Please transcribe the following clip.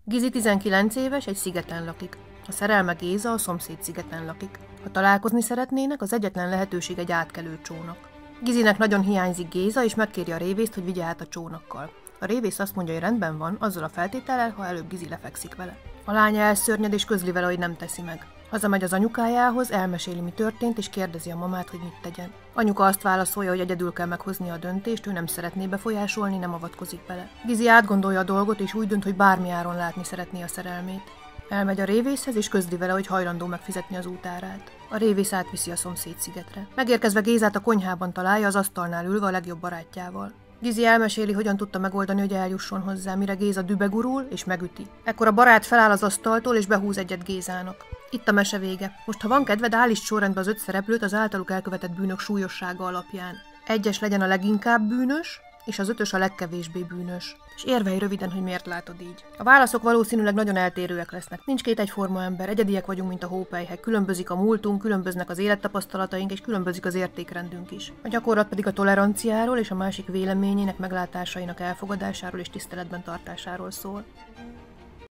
Gizi 19 éves, egy szigeten lakik. A szerelme Géza a szomszéd szigeten lakik. Ha találkozni szeretnének, az egyetlen lehetőség egy átkelő csónak. Gizinek nagyon hiányzik Géza, és megkéri a révészt, hogy vigye át a csónakkal. A révész azt mondja, hogy rendben van, azzal a feltétellel, ha előbb Gizi lefekszik vele. A lánya elszörnyed és közli vele, hogy nem teszi meg. Hazamegy az anyukájához, elmeséli, mi történt, és kérdezi a mamát, hogy mit tegyen. Anyuka azt válaszolja, hogy egyedül kell meghoznia a döntést, ő nem szeretné befolyásolni, nem avatkozik bele. Gizi átgondolja a dolgot, és úgy dönt, hogy bármi áron látni szeretné a szerelmét. Elmegy a révészhez, és közli vele, hogy hajlandó megfizetni az útárát. A révész átviszi a szomszéd szigetre. Megérkezve Gézát a konyhában találja, az asztalnál ülve a legjobb barátjával. Gizi elmeséli, hogyan tudta megoldani, hogy eljusson hozzá, mire Géza dübegurul és megüti. Ekkor a barát feláll az asztaltól és behúz egyet Gézának. Itt a mese vége. Most, ha van kedved, állítsd sorrendbe az 5 szereplőt az általuk elkövetett bűnök súlyossága alapján. 1-es legyen a leginkább bűnös, és az 5-ös a legkevésbé bűnös. És érvelj röviden, hogy miért látod így. A válaszok valószínűleg nagyon eltérőek lesznek. Nincs két egyforma ember, egyediek vagyunk, mint a hópelyhek. Különbözik a múltunk, különböznek az élettapasztalataink, és különbözik az értékrendünk is. A gyakorlat pedig a toleranciáról és a másik véleményének, meglátásainak elfogadásáról és tiszteletben tartásáról szól.